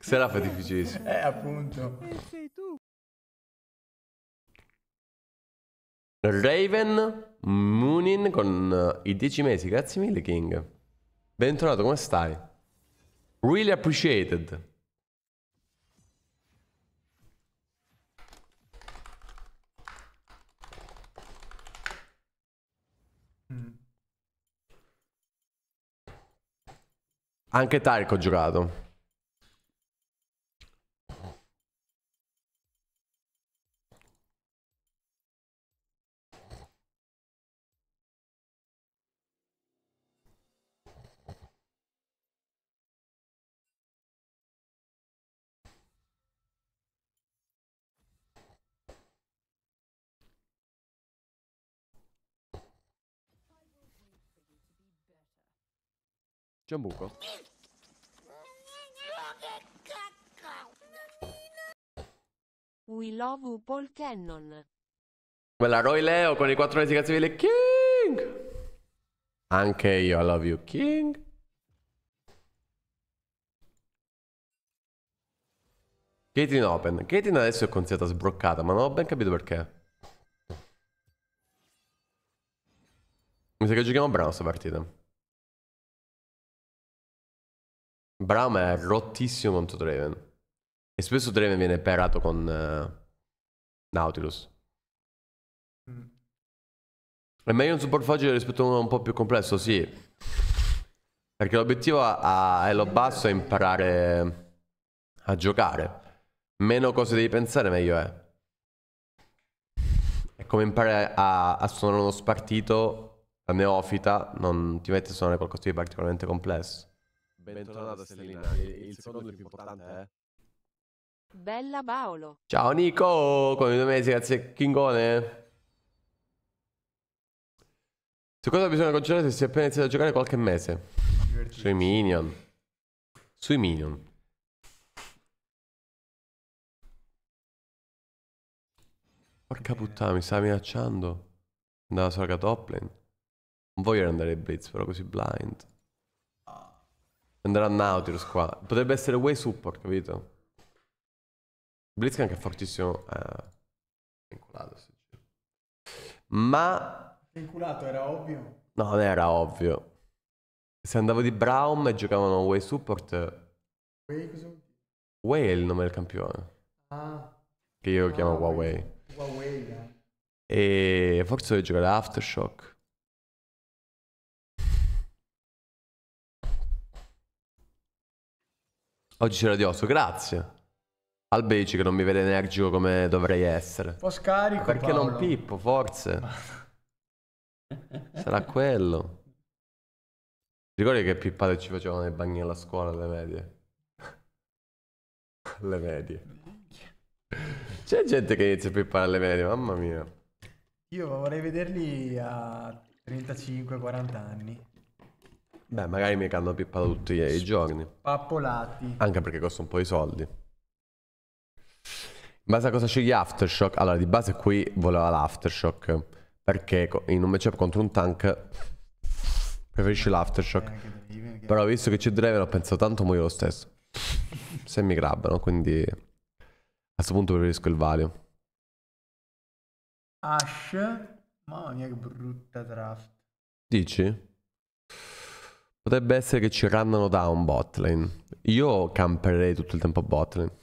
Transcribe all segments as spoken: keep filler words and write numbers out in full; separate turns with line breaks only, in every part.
Seraph è difficilissimo.
Eh, appunto.
Raven Moonin con uh, i dieci mesi. Grazie mille, King. Bentornato, come stai? Really appreciated.
Mm.
Anche Tarek ho giocato. C'è un buco?
We love Paul Cannon.
Quella Roy Leo con i quattro mesi cazzo di King. Anche io, I love you, King. Caitlyn Open. Caitlyn adesso è considerata sbroccata, ma non ho ben capito perché. Mi sa che giochiamo Braum sta partita. Braum è rottissimo contro Draven. E spesso Draven viene perato con uh, Nautilus.
Mm.
È meglio un support facile rispetto a uno un po' più complesso, sì. Perché l'obiettivo a, a Elo basso è imparare a giocare. Meno cose devi pensare, meglio è. È come imparare a, a suonare uno spartito da neofita, non ti metti a suonare qualcosa di particolarmente complesso. Bentornata Stellina, il secondo è il più importante, eh?
Bella Paolo.
Ciao Nico, con i due mesi, grazie Kingone. Su cosa bisogna concentrare se si è appena iniziato a giocare qualche mese? Sui minion. Sui minion. Porca puttana, mi sta minacciando. Andava sulla top lane. Non voglio andare ai Blitz, però così blind. Andrà a Nautilus qua. Potrebbe essere way support, capito? Blitzcrank è fortissimo. Eh, è inculato. Sì. Ma...
Inculato, era ovvio.
No, non era ovvio. Se andavo di Braum e giocavano way support...
Way cosa vuol dire?
Way è il nome del campione.
Ah.
Che io
Ah,
chiamo
Huawei.
Huawei.
Huawei, eh.
E forse devo giocare Aftershock. Oggi c'era di osso, grazie. Albeci che non mi vede energico come dovrei essere.
Un po' scarico,
Perché
Paolo.
non Pippo, forse. Sarà quello. Ricordi che pippate ci facevano nei bagni alla scuola alle medie? Alle medie. C'è gente che inizia a pippare alle medie, mamma mia.
Io vorrei vederli a trentacinque quaranta anni.
Beh, magari mi hanno pippato tutti i giorni.
Pappolati.
Anche perché costa un po' di soldi. In base a cosa scegli Aftershock? Allora, di base qui voleva l'Aftershock. Perché in un matchup contro un tank preferisci l'Aftershock. Però visto che c'è Draven ho pensato tanto muoio lo stesso. Se mi grabbano, quindi a questo punto preferisco il Valio.
Ash. Mamma mia che brutta draft.
Dici? Potrebbe essere che ci runnano down bot lane. Io camperei tutto il tempo bot lane.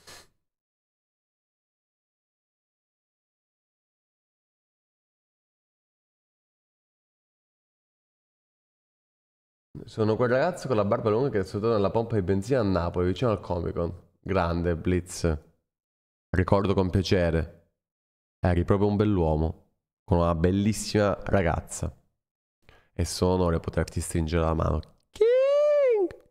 Sono quel ragazzo con la barba lunga che è seduto nella pompa di benzina a Napoli, vicino al Comic Con. Grande, Blitz. Ricordo con piacere. Eri proprio un bell'uomo, con una bellissima ragazza. E sono onore poterti stringere la mano. King!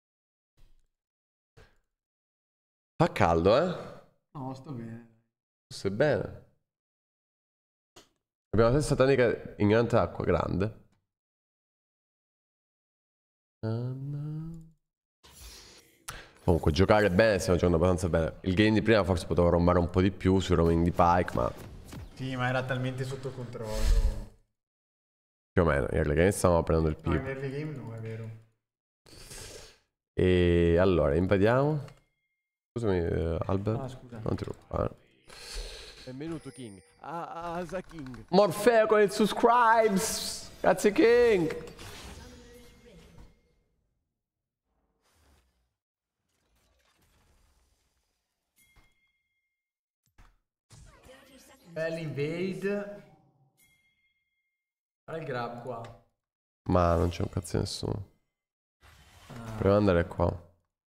Fa caldo, eh?
No, sto bene.
Stai bene. Abbiamo la stessa tecnica ignorante acqua, grande. Comunque giocare bene, stiamo giocando abbastanza bene. Il game di prima forse potevo rombare un po' di più sui roaming di Pike, ma
Sì, ma era talmente sotto controllo.
più o meno. In early game stavamo prendendo il
No, in
più.
early game no, è vero.
E allora, invadiamo. Scusami, eh, Albert.
Ah, scusa.
Non ti preoccupare.
Benvenuto King. Ah, Asa King.
Morfeo con il subscribes. Grazie King.
Bell'invade. Guarda il grab qua.
Ma non c'è un cazzo di nessuno.
Ah,
Proviamo ad andare qua.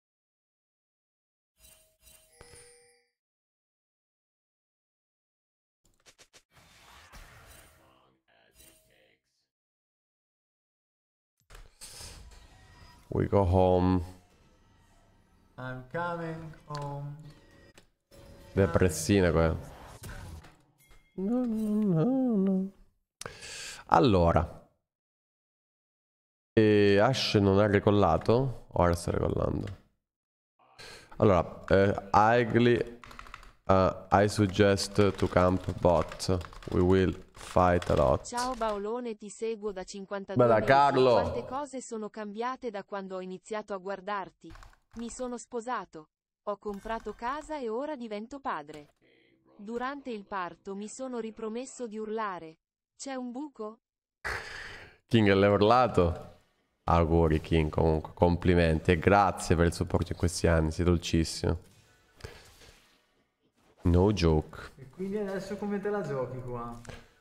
We go home.
I'm coming home.
Depressina quella. No, no, no, no. Allora. E Ash non ha recollato? Ora sta recollando. Allora, eh, Igli, uh, I suggest to camp bot. We will fight a lot.
Ciao Baolone, ti seguo da cinquantadue
Bella
mesi.
Carlo.
Quante cose sono cambiate da quando ho iniziato a guardarti. Mi sono sposato. Ho comprato casa e ora divento padre. Durante il parto mi sono ripromesso di urlare. C'è un buco?
King l'ha urlato. Auguri King, comunque, complimenti e grazie per il supporto in questi anni, sei dolcissimo. No joke.
E quindi adesso come te la giochi qua?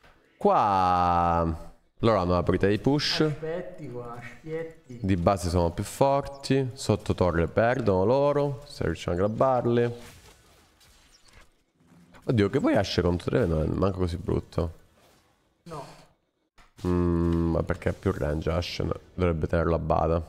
Qua loro hanno la priorità di push.
Aspetti qua, schietti.
Di base sono più forti. Sotto torre perdono loro. Se riusciamo a grabbarli. Oddio, che poi esce contro tre non è manco così brutto.
No.
Mm, ma perché ha più range Ashe dovrebbe tenerlo a bada.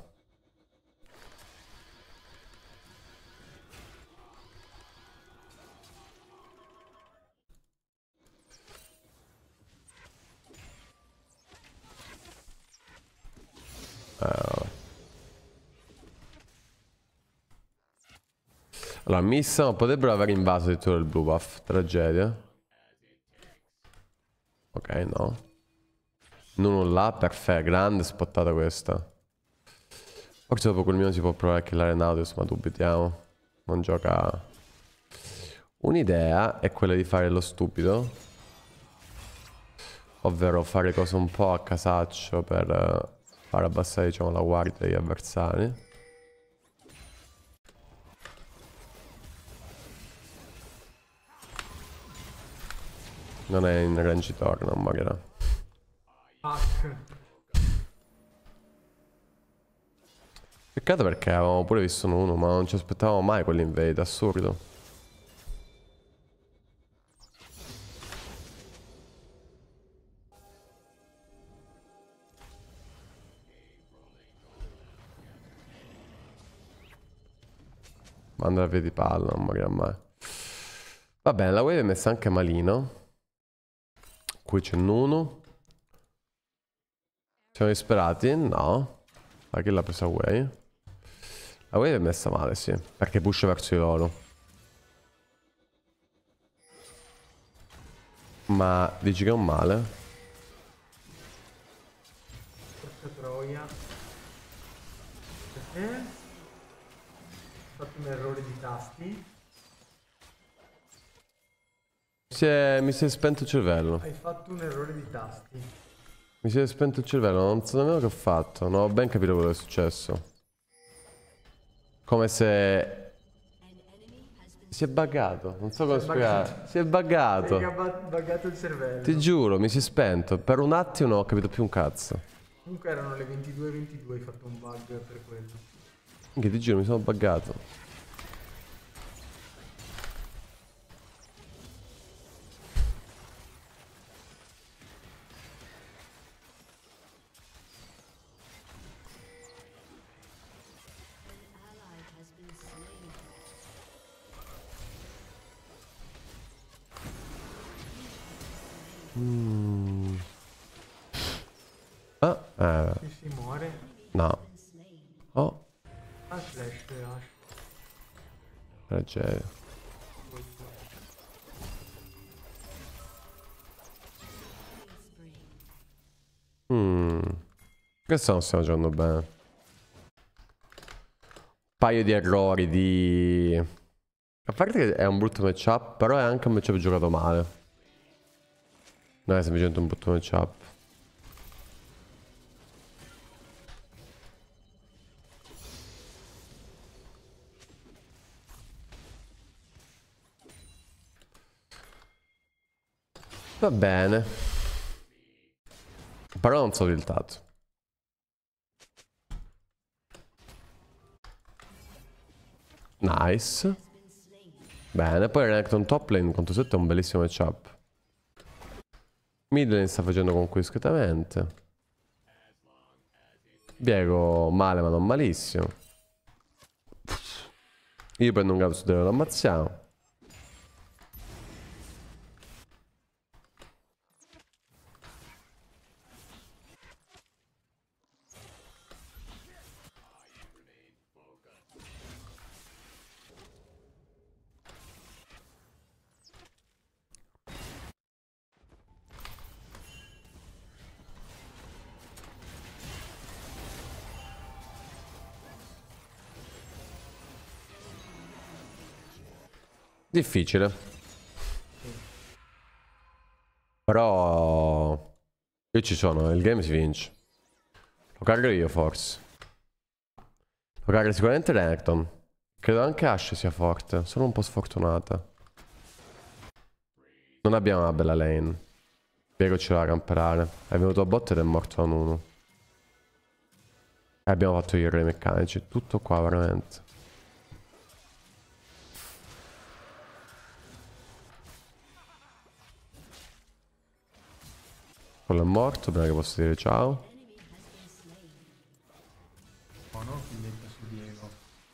Eh, allora, missa, ma potrebbero aver invaso addirittura il blue buff. Tragedia. Ok, no. Non là, perfetto, grande spottata questa. Forse dopo quel mio si può provare a killare Nautilus, ma dubitiamo. Non gioca. Un'idea è quella di fare lo stupido. Ovvero fare cose un po' a casaccio per uh, far abbassare, diciamo, la guardia degli avversari. Non è in range torna, non morirà.
Fuck.
Peccato perché avevamo pure visto uno, ma non ci aspettavamo mai quell'invade, assurdo. Manda la via di palla, non morirà mai. Va bene, la wave è messa anche malino. Qui c'è Nunu. Siamo disperati? No. Ma chi l'ha presa Wave? La wave è messa male, sì. Perché push verso di loro. Ma dici che è un male?
Porca troia. Perché? Ho fatto un errore di tasti.
Si è... Mi si è spento il cervello.
Hai fatto un errore di tasti.
Mi si è spento il cervello, non so nemmeno che ho fatto. Non ho ben capito quello che è successo. Come se... Si è buggato, non so come
Si è
spiegare.
buggato.
Si è buggato.
Hai gabba- buggato il cervello.
Ti giuro, mi si è spento. Per un attimo non ho capito più un cazzo.
Comunque erano le ventidue e ventidue, hai fatto un bug per quello.
Anche ti giuro, mi sono buggato. Mm. Ah, eh,
Se si muore.
no. Oh,
Ah, flash, Ash.
tragedia. Mm. Questo non stiamo giocando bene. Un paio di errori di... A parte che è un brutto matchup, però è anche un matchup giocato male. Non è semplicemente un brutto matchup. Va bene. Però non sono tiltato. Nice. Bene, poi Renekton top lane contro sette è un bellissimo matchup. Mid lane sta facendo comunque discretamente. Viego male ma non malissimo. Io prendo un grado su dove lo ammazziamo. Difficile. Però io ci sono, il game si vince. Lo cargo io forse. Lo cargo sicuramente Renekton. Credo anche Ashe sia forte, sono un po' sfortunata. Non abbiamo una bella lane. Viego ce la camperare. È venuto a botte ed è morto da uno. E abbiamo fatto gli errori meccanici. Tutto qua veramente. Quello è morto, prima che posso dire ciao.
Buono, filletta su Diego.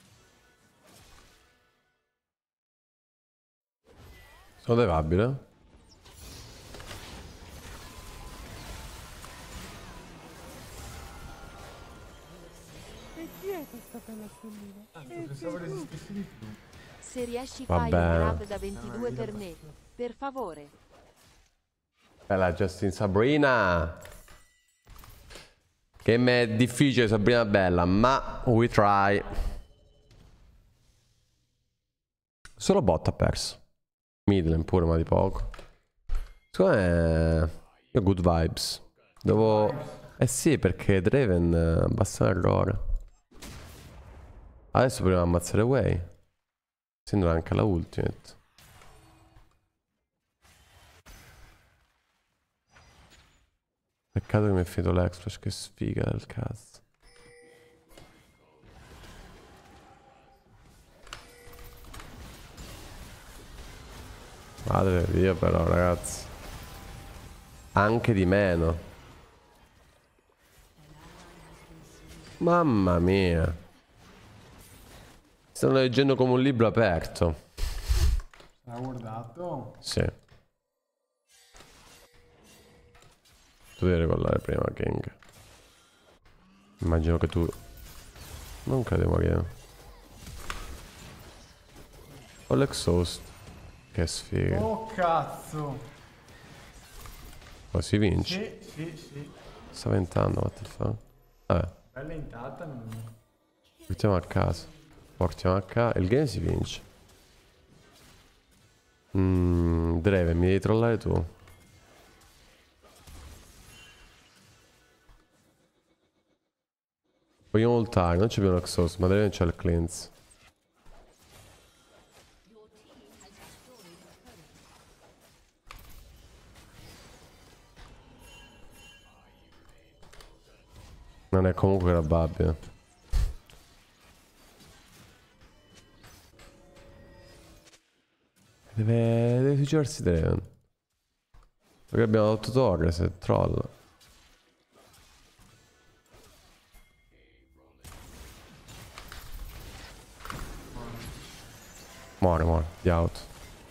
Sono levabile.
E chi è questa bella stellina?
Tanto pensavo resistessi di più.
Se riesci
Va
fai un
bene.
grab da ventidue per me. Per favore.
Bella Justin Sabrina. Game è difficile Sabrina bella, ma we try. Solo bot ha perso. Midland pure, ma di poco. Secondo me io good vibes. Devo... Eh sì, perché Draven basta un errore. Adesso proviamo a ammazzare Way. Sembra anche la ultimate. Peccato che mi è finito l'exploit, che sfiga del cazzo. Madre mia però ragazzi. Anche di meno. Mamma mia. Stanno leggendo come un libro aperto.
L'ha guardato?
Sì. Tu devi regolare prima, King. Immagino che tu... Non credo morire. Ho l'exhaust. Che sfiga.
Oh cazzo!
Poi si vince.
Sì, sì, sì.
Sta ventando, what the fuck. Vabbè,
Bella intata, non...
portiamo a casa. Portiamo a casa. Il game si vince. Mmm, Draven, mi devi trollare tu. Vogliamo ultare, non c'è più un exhaust, ma Draven c'è il cleanse. Non è comunque probabile. Deve, deve suicidarsi Draven. Perché abbiamo otto torre se trolla. Muore, muore, di auto.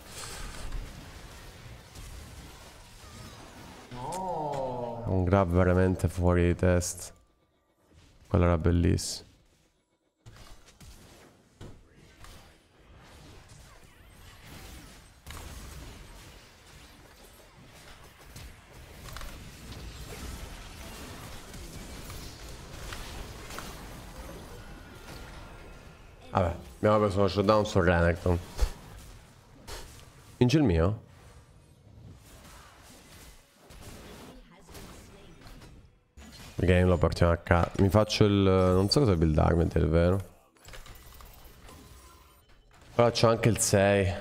No!
È un grab veramente fuori di testa. Quello era bellissimo. Vabbè, abbiamo preso uno shutdown su Renekton. Vince il mio? Il game lo portiamo a casa. Mi faccio il... non so cosa buildarmi, è vero. Però c'ho anche il sei.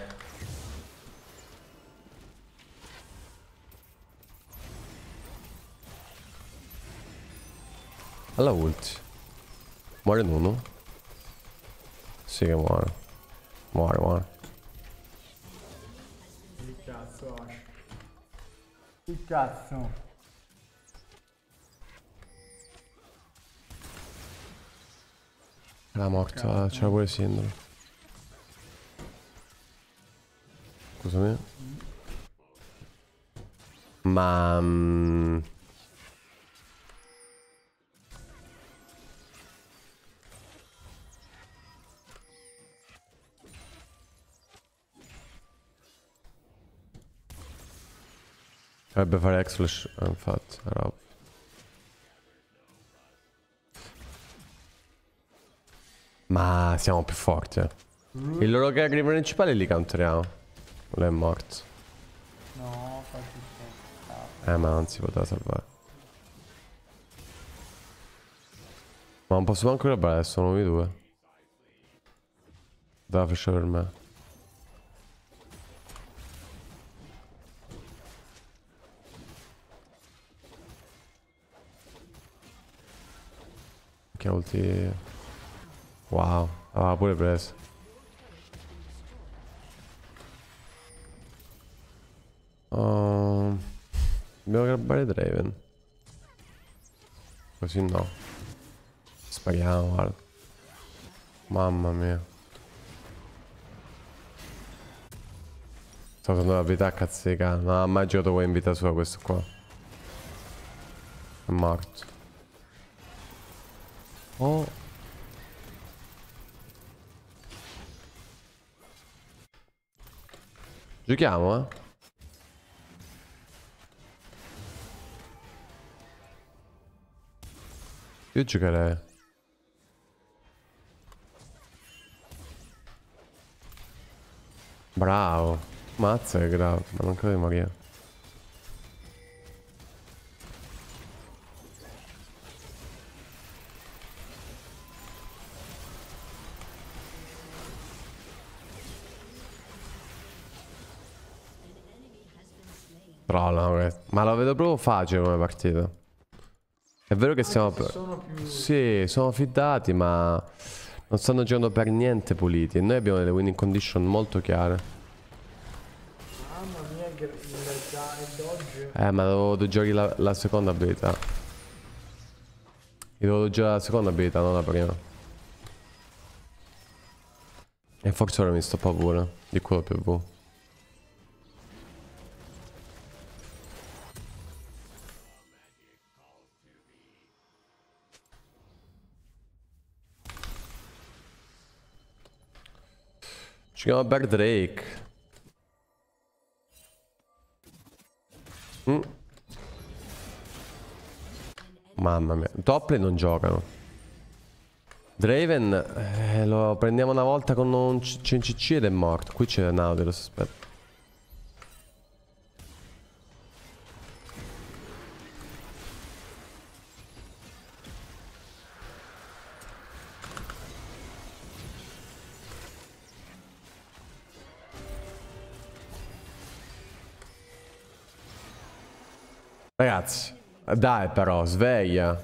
Alla ulti. Muore Nunu? Sì che muore. Muore, muore.
Che cazzo, Ash. Che cazzo.
Era morta, c'era pure Sindri. Scusami. Ma... Mm, dovrebbe fare X-Flash, eh, infatti, era ovvio. Ma siamo più forti, eh. Il loro carry principale li counteriamo. Quello è morto.
No, fatti schifo.
Eh, ma non si poteva salvare. Ma non posso manco robbare adesso, sono noi due. Dava flash per me. Che ulti... Wow, aveva pure preso. Oh, dobbiamo grabbare Draven. Così no. Spariamo, guarda. Mamma mia. Sto usando l'abilità cazzica. Non ha mai giocato voi in vita sua questo qua. È morto. Oh. Giochiamo, eh? Io giocherei. Bravo. Mazza che grave, ma non credo di morire. Però no, ma la vedo proprio facile come partita. È vero che siamo...
Sono più...
Sì, sono fiddati, ma non stanno giocando per niente puliti. E noi abbiamo delle winning condition molto chiare.
Mamma mia, il, il, il dodge.
Eh, ma dovevo giocare la, la seconda abilità. Io dovevo giocare la seconda abilità, non la prima. E forse ora mi stoppa pure di quello più V. Ci chiama Bear Drake. Mm. Mamma mia. Top lane non giocano. Draven eh, lo prendiamo una volta con un C C C ed è morto. Qui c'è Nautilus, aspetta. Ragazzi, dai però, sveglia.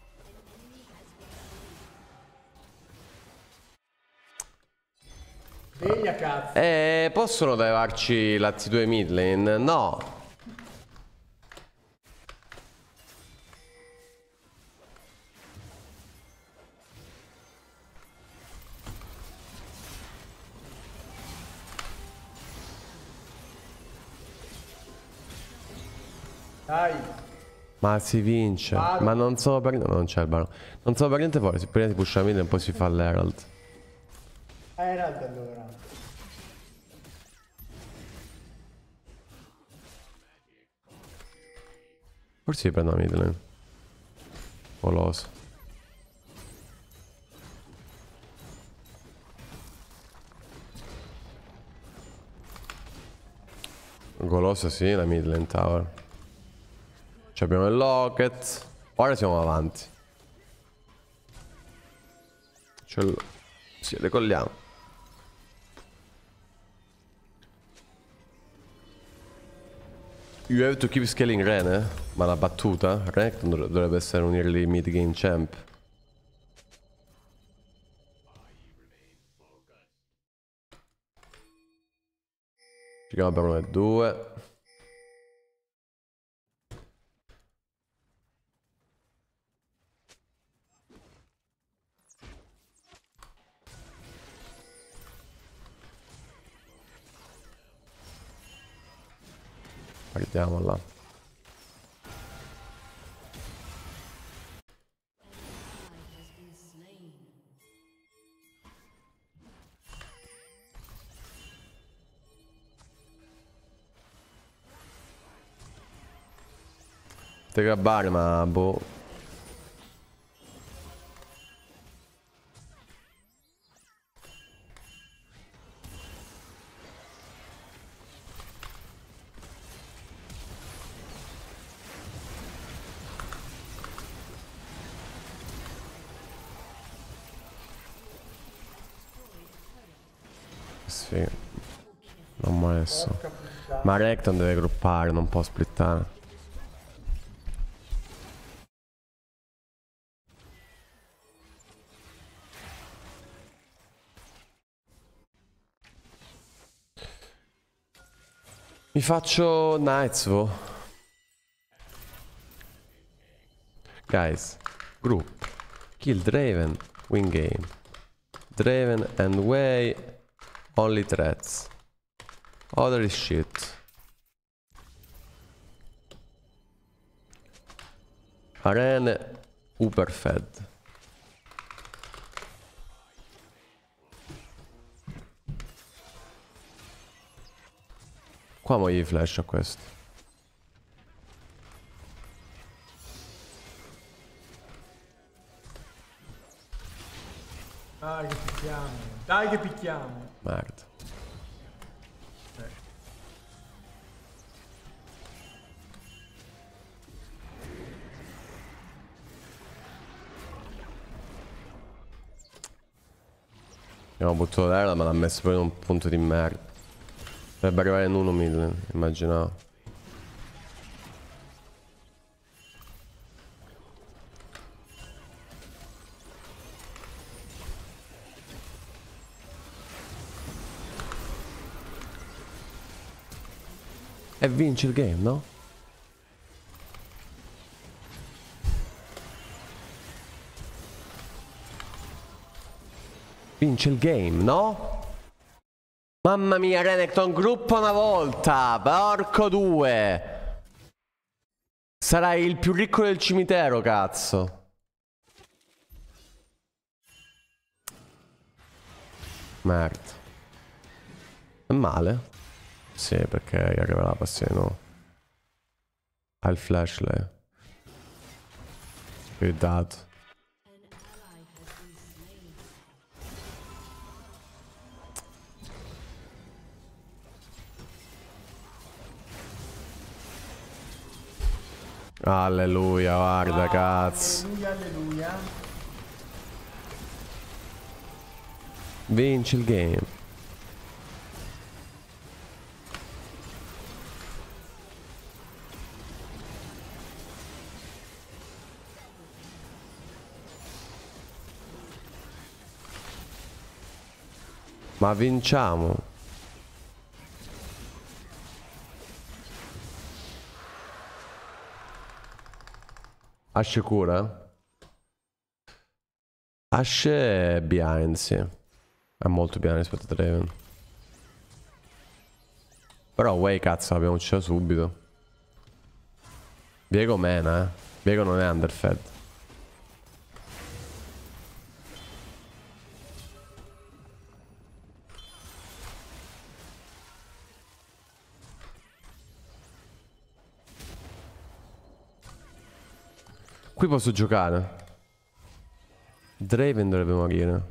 Sveglia cazzo.
Eh, possono levarci la T due mid lane? No.
Dai.
Ma si vince.
Baron.
Ma non sono per... No, non c'è il Baron. Non sono per niente forti. Prima si pusha mid e poi si fa l'Herald.
Herald allora.
Forse si prende la mid lane. Poloso. Golosa sì, la Midland Tower. Ci abbiamo il Locket. Ora siamo avanti. Cioè, sì, le colliamo. You have to keep scaling Ren, eh? Ma la battuta? Renekton dovrebbe essere un early mid game champ. Ci chiamo per uno e due. Partiamo là. Te grabbare, ma boh. Sì. Non muore nessuno. Ma Renekton deve gruppare, non può splittare. Mi faccio Nightsvo. Guys, group. Kill Draven, win game. Draven and Way, only threats. Other is shit. Arene, Uberfed. Qua mo gli flash a questo.
Dai che picchiamo. Dai che picchiamo.
Merda. Abbiamo buttato l'era ma l'ha messo poi in un punto di merda. Dovrebbe arrivare in uno mille, immaginavo. E vinci il game, no? Vince il game, no? Mamma mia, Renekton, gruppa una volta! Porco due! Sarai il più ricco del cimitero, cazzo! Merda. È male? Sì, perché gli arriva la passione, no? Ha il flash lei. Che dato. Alleluia, guarda, cazzo.
Alleluia, alleluia.
Vinci il game. Ma vinciamo. Ashe cura? Ashe è behind, sì. È molto behind rispetto a Draven. Però Way cazzo l'abbiamo ucciso subito. Viego mena, eh. Viego non è underfed. Qui posso giocare. Draven dovrebbe morire.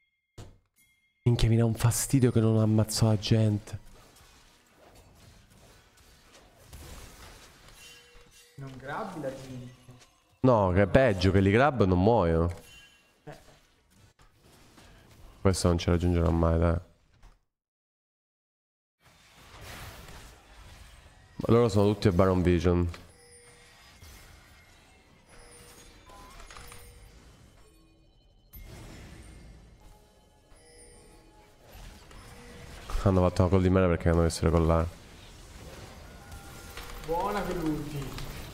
Minchia, mi dà un fastidio che non ammazzo la gente.
Non grabbi la gente.
No, che è peggio, che li grab non muoiono. Questo non ci raggiungerà mai, dai. Ma loro sono tutti a Baron Vision. Hanno fatto una call di mele perché hanno messo le collare.
Buona che l'ulti.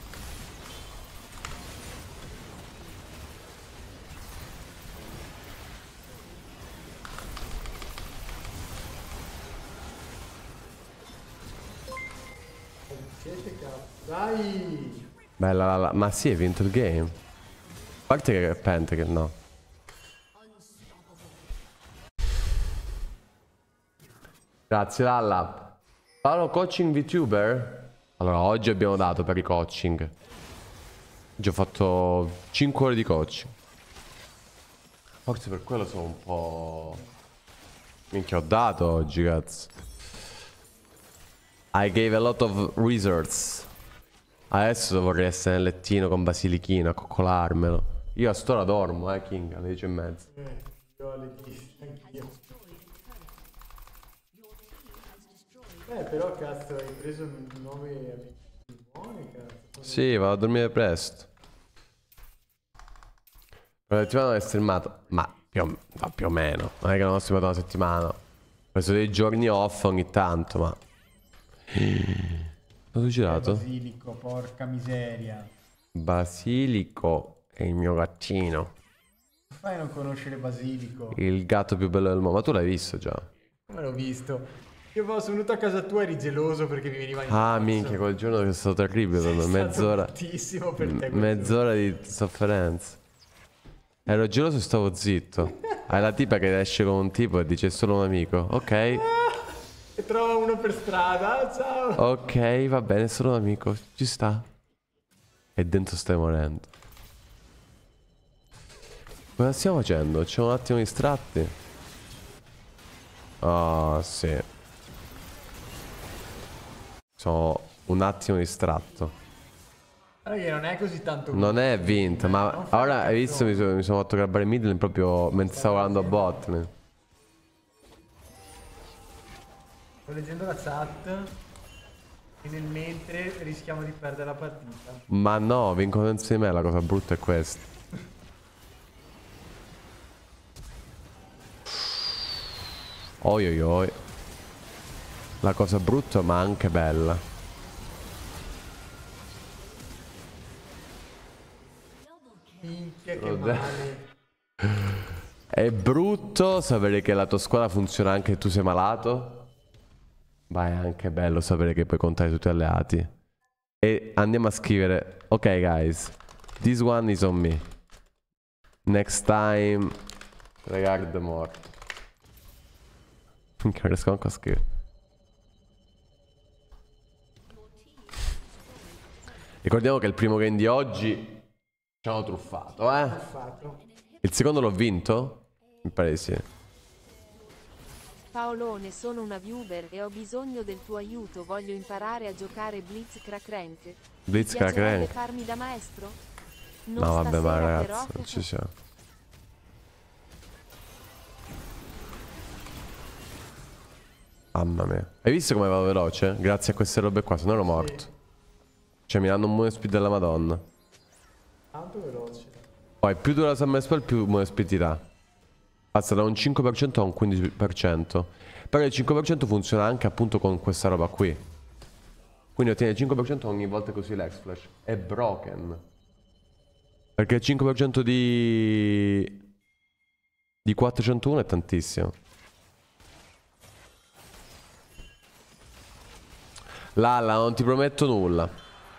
Siete cazzo. Dai!
Bella la, la. Ma sì, hai vinto il game. A parte che pente che no. Grazie Lalla. Paolo coaching VTuber? Allora oggi abbiamo dato per i coaching. Oggi ho fatto cinque ore di coaching. Forse per quello sono un po'... Minchia ho dato oggi cazzo. I gave a lot of resorts. Adesso vorrei essere nel lettino con basilichino a coccolarmelo. Io a st'ora dormo, eh King, alle dieci e mezza.
Eh, io ho le liste, anch'io. Eh, però cazzo, hai preso nove amici buoni, cazzo.
Sì, vado a dormire presto. La settimana è streamato, ma più o, ma più o meno. Non è che non ho streamato una settimana. Ho preso dei giorni off ogni tanto, ma... Cosa ho girato?
Basilico, porca miseria.
Basilico è il mio gattino.
Come fai a non conoscere Basilico?
Il gatto più bello del mondo. Ma tu l'hai visto già?
Come l'ho visto? Io sono venuto a casa tua e eri geloso perché mi veniva in
Ah,
cazzo.
minchia, quel giorno che è stato terribile per me.
È stato
Mezz'ora.
bruttissimo per te. quel
Mezz'ora di sofferenza. Ero geloso e stavo zitto. Hai la tipa che esce con un tipo e dice è solo un amico. Ok.
giorno. E trova uno per strada, ciao.
Ok, va bene, è solo un amico. Ci sta. E dentro stai morendo. Cosa stiamo facendo? C'è un attimo distratti. Oh, sì. Sono un attimo distratto.
Guarda che non è così tanto.
Non è vinta, ma
Non fa
ora hai visto
cazzo.
mi sono, mi sono fatto grabbare il middle proprio mentre stavo guardando a bot.
Sto leggendo la chat e nel mentre rischiamo di perdere la partita.
Ma no, vincono senza di me, la cosa brutta è questa. Oi oi oi. La cosa brutta ma anche bella.
Minchia che
Vabbè.
male.
È brutto sapere che la tua squadra funziona anche se tu sei malato. Ma è anche bello sapere che puoi contare tutti gli alleati. E andiamo a scrivere: ok guys, this one is on me. Next time regard more. Minchia, non riesco anche a scrivere. Ricordiamo che il primo game di oggi ci hanno truffato, eh?
Ho fatto.
Il secondo l'ho vinto? Mi pare di sì.
Paolone, sono una viewer e ho bisogno del tuo aiuto. Voglio imparare a giocare Blitz Crack Rank.
Blitz
Ti
Crack
piacerebbe
Rank.
farmi da maestro? Non
No vabbè, ma
stasera,
ragazzi,
però.
non ci siamo. Mamma mia. Hai visto come vado veloce? Grazie a queste robe qua, se no ero morto. Cioè mi danno un movement speed della madonna.
Tanto veloce.
Poi più dura la summer spell più movement speed ti dà. Passa da un cinque per cento a un quindici per cento. Però il cinque per cento funziona anche appunto con questa roba qui. Quindi ottieni il cinque per cento ogni volta che usi l'X Flash. È broken. Perché il cinque per cento di... di quattrocentouno è tantissimo. Lalla, non ti prometto nulla.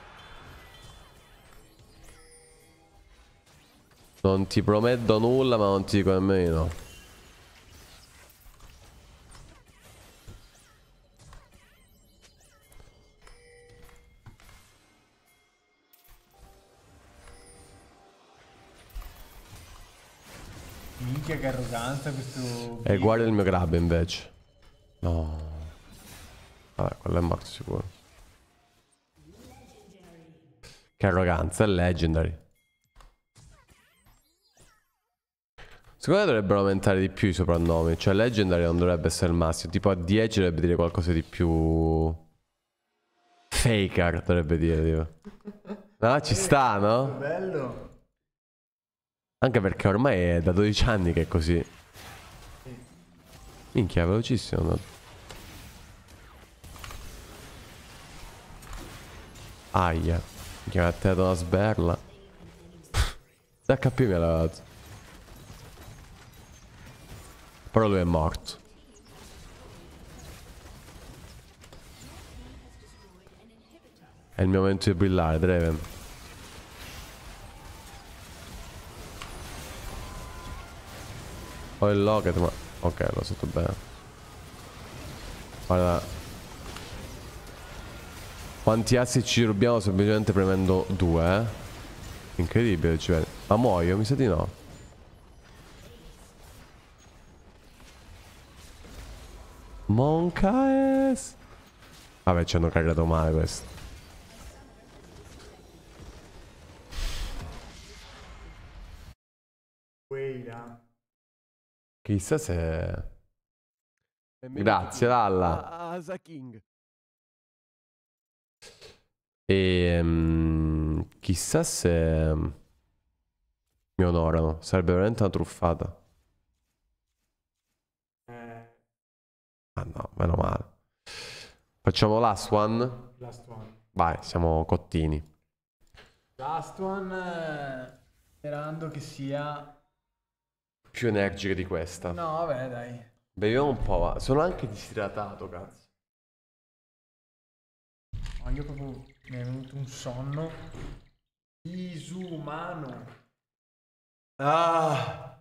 Non ti prometto nulla, ma non ti dico nemmeno.
Minchia che arroganza questo.
E guarda il mio grab invece. No. Vabbè, quello è morto sicuro. Che arroganza, è Legendary. Secondo me dovrebbero aumentare di più i soprannomi. Cioè Legendary non dovrebbe essere il massimo. Tipo a dieci dovrebbe dire qualcosa di più... Faker dovrebbe dire, tipo. No, ci sta, no?
Bello.
Anche perché ormai è da dodici anni che è così. Minchia, è velocissimo, no? Aia. Minchia, mi ha tirato una sberla. sei acca pi mi ha levato. Però lui è morto. È il mio momento di brillare, Draven. Ho il locket, ma... Ok, l'ho fatto bene. Guarda. Quanti assi ci rubiamo semplicemente premendo due, eh? Incredibile, ci vede. Ma muoio? Mi sa di no. Moncaes. Vabbè, ci hanno cagato male questo.
Quella.
Chissà se...
Benvenuti,
Grazie,
King.
Lalla.
A- Asa King.
E... mm, chissà se... mi onorano. Sarebbe veramente una truffata.
Eh,
Ah no, meno male. Facciamo last one.
last one.
Vai, siamo cottini.
Last one. eh, Sperando che sia...
Più energiche di questa.
No, vabbè, dai.
Beviamo un po', va. Sono anche disidratato, cazzo.
No, io proprio mi è venuto un sonno disumano.
Ah!